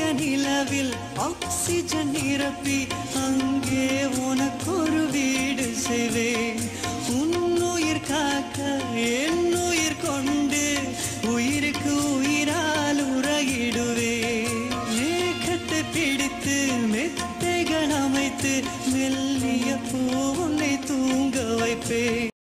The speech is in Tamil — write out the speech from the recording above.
நிலவில் ஆக்சிஜன் நிரப்பி அங்கே உனக்கொரு வீடு செய்வேன். உன்னுயிர் காக்க என் உயிர் கொண்டு உயிருக்கு உயிரால் உறகிடுவேன். மேகத்தை பிடித்து மெத்தைகள் அமைத்து மெல்லிய பூ உன்னை தூங்க வைப்பேன்.